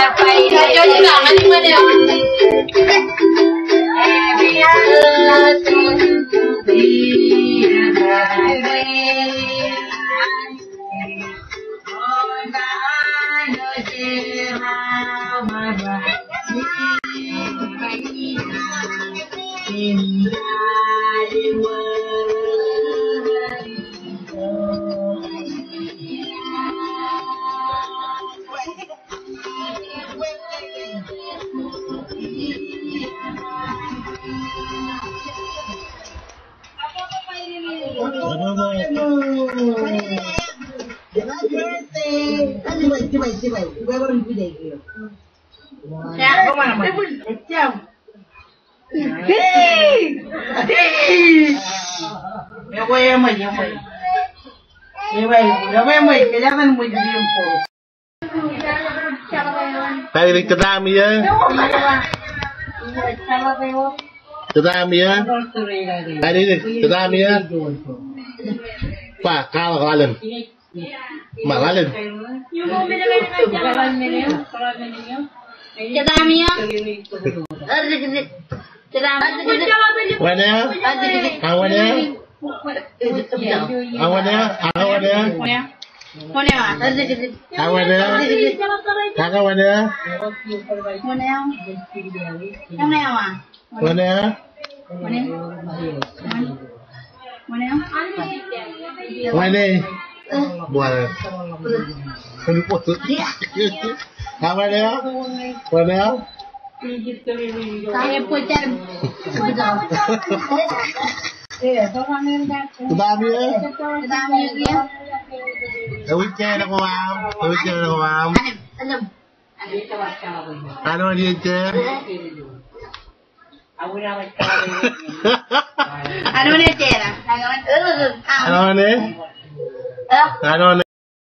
Tadi kedam ya. Kedam ya. Tadi kedam ya. Pak kalau kalian. Mak kalian. Kedam ya. Mana? Awannya? Awannya? Awannya? Mana? Awannya? Kakak mana? Mana? Yang mana? Mana? Mana? Mana? Buat. Ini foto. Apa dia? Mana? Saya putar. Kedami ya? Kedami ya? Weekend ako ma'am. Weekend ako ma'am. Ano dia je? Ano ni cera? Ano ni? Ano ni?